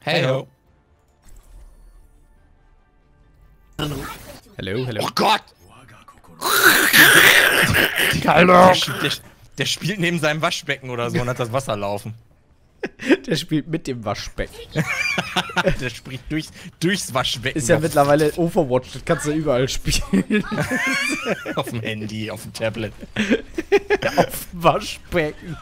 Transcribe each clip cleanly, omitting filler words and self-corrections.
Hey ho. Hello, hello. Oh Gott! Der spielt neben seinem Waschbecken oder so und hat das Wasser laufen. Der spielt mit dem Waschbecken. Der spricht durchs Waschbecken. Ist ja mittlerweile Overwatch, das kannst du überall spielen. Auf dem Handy, auf dem Tablet. Auf dem Waschbecken.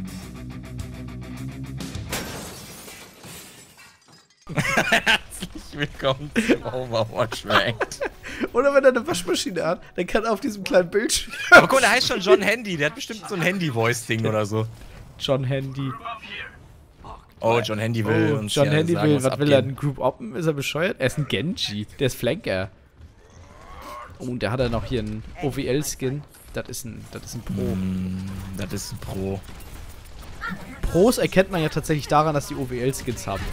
Herzlich willkommen zum Overwatch Ranked. Oder wenn er eine Waschmaschine hat, dann kann er auf diesem kleinen Bildschirm. Aber guck mal, der heißt schon John Handy. Der hat bestimmt so ein Handy-Voice-Ding oder so. John Handy. Oh, John Handy will uns John hier Handy sagen, will, was was will er? abgeht. Ein Group Open? Ist er bescheuert? Er ist ein Genji. Der ist Flanker. Oh, und der hat ja noch hier einen OWL-Skin. Das ist ein Pro. Das ist ein Pro. Pros erkennt man ja tatsächlich daran, dass die OWL-Skins haben.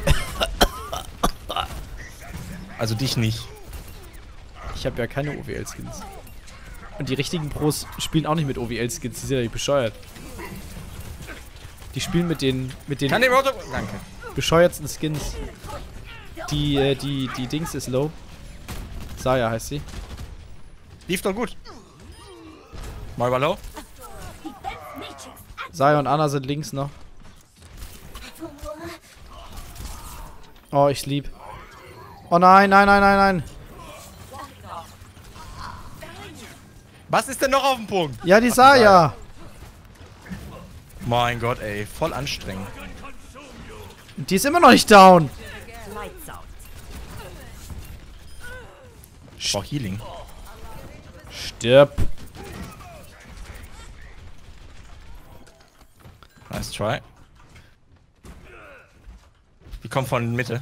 Also dich nicht. Ich habe ja keine OWL-Skins. Und die richtigen Pros spielen auch nicht mit OWL-Skins. Die sind ja nicht bescheuert. Die spielen mit den Kann den Roto... Danke. bescheuertsten Skins. Die Dings ist low. Saya heißt sie. Lief doch gut. Mal war low. Saya und Anna sind links noch. Oh, ich lieb. Oh nein, nein, nein, nein, nein. Was ist denn noch auf dem Punkt? Ja, die Saya. Mein Gott, ey. Voll anstrengend. Die ist immer noch nicht down. Oh, Healing. Stirb. Nice try. Die kommt von Mitte.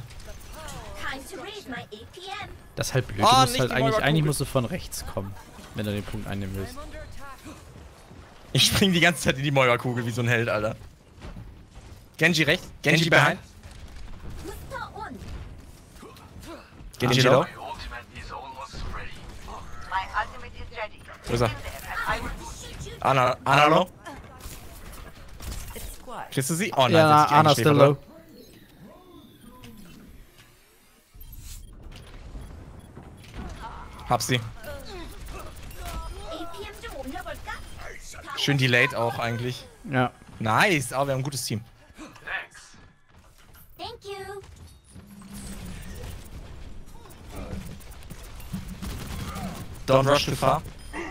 Das ist halt blöd. Oh, Du musst nicht halt die eigentlich Moira-Kugel. musst du von rechts kommen, wenn du den Punkt einnehmen willst. Ich spring die ganze Zeit in die Moira-Kugel wie so ein Held, Alter. Genji rechts. Genji behind. Genji low. Wo ist er? Ana low. Kriegst du sie? Oh nein, Ja, jetzt ist die Anna still Schläfer low. Hab sie. Schön delayed auch eigentlich. Ja. Nice, aber wir haben ein gutes Team. Thank you. Don't rush too far.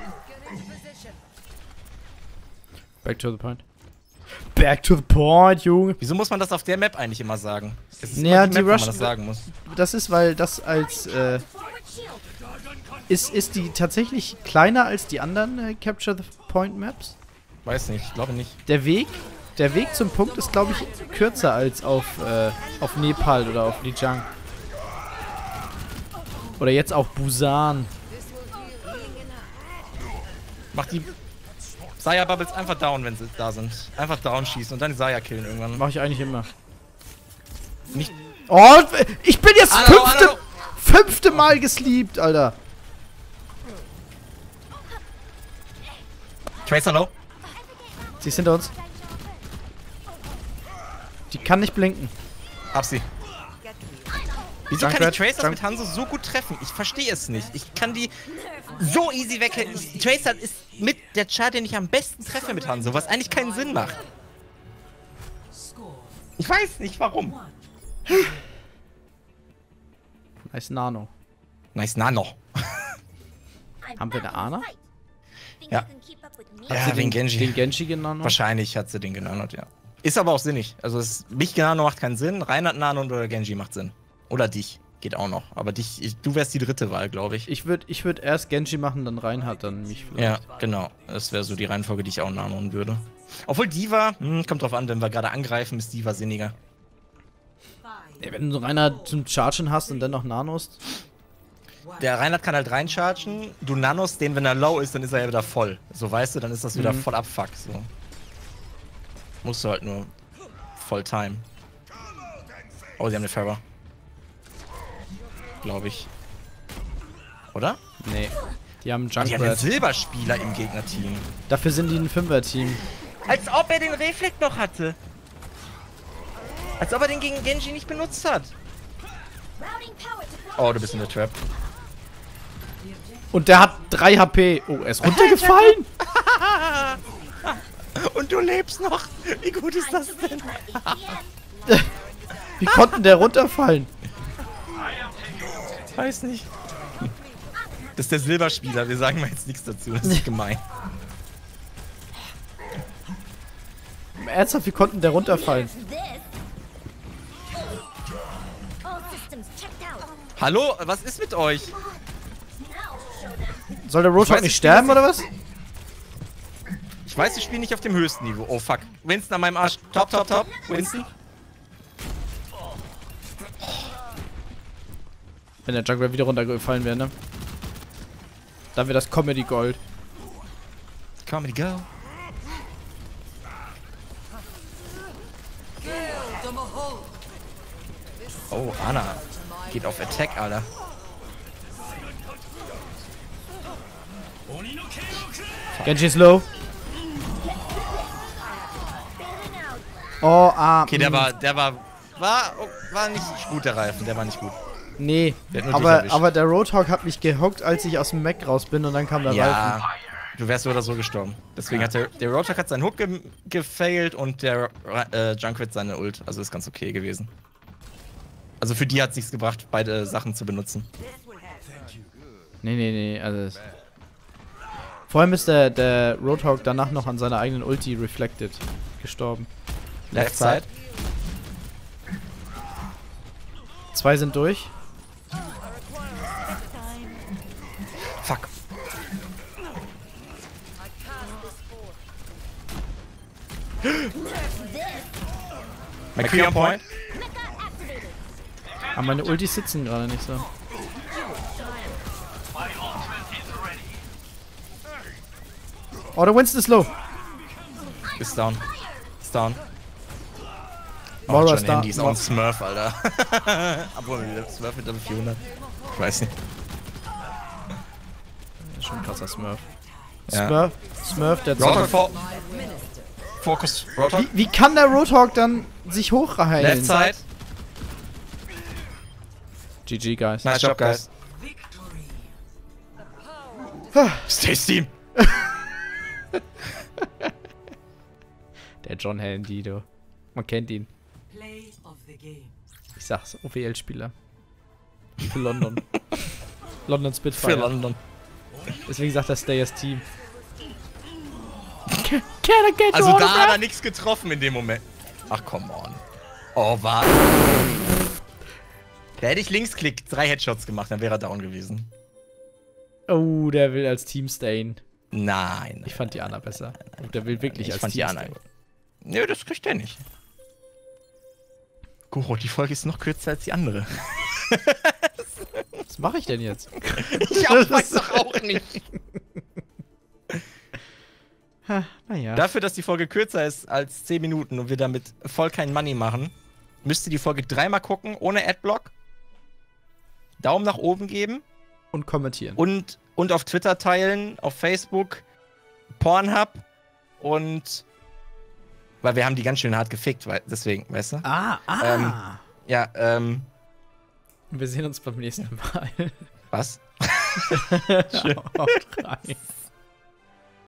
Back to the point. Back to the point, Junge. Wieso muss man das auf der Map eigentlich immer sagen? Es ist Ja, immer die Map, wo man rushen- das sagen muss. Das ist, weil das als, Forward shield. ist die tatsächlich kleiner als die anderen Capture the Point Maps? Weiß nicht, ich glaube nicht. Der Weg zum Punkt ist, glaube ich, kürzer als auf Nepal oder auf Lijiang. Oder jetzt auch Busan. Mach die Saya-Bubbles einfach down, wenn sie da sind. Einfach down schießen und dann die Saya killen irgendwann. Mache ich eigentlich immer. Nicht. Oh, ich bin jetzt Hallo, hallo. fünfte Mal gesleept, Alter. Tracer low. Sie ist hinter uns. Die kann nicht blinken. Hab sie. Wieso Danke, kann ich Tracer danke. mit Hanzo so gut treffen? Ich verstehe es nicht. Ich kann die so easy weghängen. Tracer ist mit der Char, den ich am besten treffe mit Hanzo, was eigentlich keinen Sinn macht. Ich weiß nicht warum. Nice Nano. Nice Nano. Haben wir eine Ana? Ja. Hat sie den Genji? Den Genji genannt? Wahrscheinlich hat sie den genannt, ja. Ist aber auch sinnig. Also mich Nano macht keinen Sinn, Reinhard Nano oder Genji macht Sinn. Oder dich. Geht auch noch. Aber du wärst die dritte Wahl, glaube ich. Ich würd erst Genji machen, dann Reinhard, dann mich vielleicht. Ja, genau. Das wäre so die Reihenfolge, die ich auch nanoen würde. Obwohl Diva, kommt drauf an, wenn wir gerade angreifen, ist Diva sinniger. Ja, wenn du so Reinhard zum Chargen hast und dann noch Nanos. Der Reinhard kann halt reinchargen, du nanos den, wenn er low ist, dann ist er ja wieder voll. So, weißt du, dann ist das wieder voll abfuck, so. Musst du halt nur voll time. Oh, sie haben eine Farah. Glaube ich. Oder? Nee. Die haben Die haben einen Junkrat. Silberspieler im Gegnerteam. Dafür sind die ein Fünfer-Team. Als ob er den Reflekt noch hatte. Als ob er den gegen Genji nicht benutzt hat. Oh, du bist in der Trap. Und der hat 3 HP. Oh, er ist runtergefallen. Und du lebst noch. Wie gut ist das denn? Wie konnten der runterfallen? Weiß nicht. Das ist der Silberspieler. Wir sagen mal jetzt nichts dazu. Das ist gemein. Ernsthaft, wie konnten der runterfallen? Hallo? Was ist mit euch? Soll der Roadhog nicht sterben, oder was? Ich weiß, ich spiele nicht auf dem höchsten Niveau. Oh, fuck. Winston an meinem Arsch. Top, top, top. Winston. Wenn der Jungler wieder runtergefallen wäre, ne? Dann wäre das Comedy Gold. Comedy go. Oh, Anna. Geht auf Attack, Alter. Genji ist low. Oh, Okay, der war nicht gut, der Reifen. Der war nicht gut. Nee, Der hat nur dich erwischt. aber der Roadhog hat mich gehockt, als ich aus dem Mac raus bin und dann kam der Reifen. Ja, du wärst so oder so gestorben. Deswegen hat der Roadhog hat seinen Hook gefailt und der Junkrat seine Ult. Also ist ganz okay gewesen. Also für die hat es nichts gebracht, beide Sachen zu benutzen. Nee, also... Vor allem ist der Roadhog danach noch an seiner eigenen Ulti Reflected gestorben. Left side. 2 sind durch. Fuck. McCree on point. Aber meine Ultis sitzen gerade nicht so. Oh, der Winston ist low. Ist down. Ist down. Mora John ist da. Handy ist auch ein Smurf, Alter. Obwohl, Smurf mit Level 400. Ich weiß nicht. Schon ein krasser Smurf. Ja. Smurf, der Roadhog zockt. Focus. Roadhog. Wie kann der Roadhog dann sich hochheilen? Left side. GG, guys. Nice job, guys. Stay Steam. Der John Handy, du. Man kennt ihn. Ich sag's, OWL-Spieler. Für London. London Spitfire. Für London. Deswegen sagt er Stay as Team. Can I get Also your da hat autograph? er nichts getroffen in dem Moment. Ach, come on. Oh, was? Da hätte ich Linksklick 3 Headshots gemacht, dann wäre er down gewesen. Oh, der will als Team stayen. Nein. Ich fand die Anna besser. Oh, der will wirklich Ich als fand Team die Anna gut. Nö, das kriegt er nicht. Guro, die Folge ist noch kürzer als die andere. Was mache ich denn jetzt? Ich weiß doch auch nicht. Naja. Dafür, dass die Folge kürzer ist als 10 Minuten und wir damit voll kein Money machen, müsst ihr die Folge 3-mal gucken, ohne Adblock. Daumen nach oben geben. Und kommentieren. Und auf Twitter teilen, auf Facebook, Pornhub und... Weil wir haben die ganz schön hart gefickt, deswegen, weißt du? Ja, Wir sehen uns beim nächsten Mal. Was? Haut rein.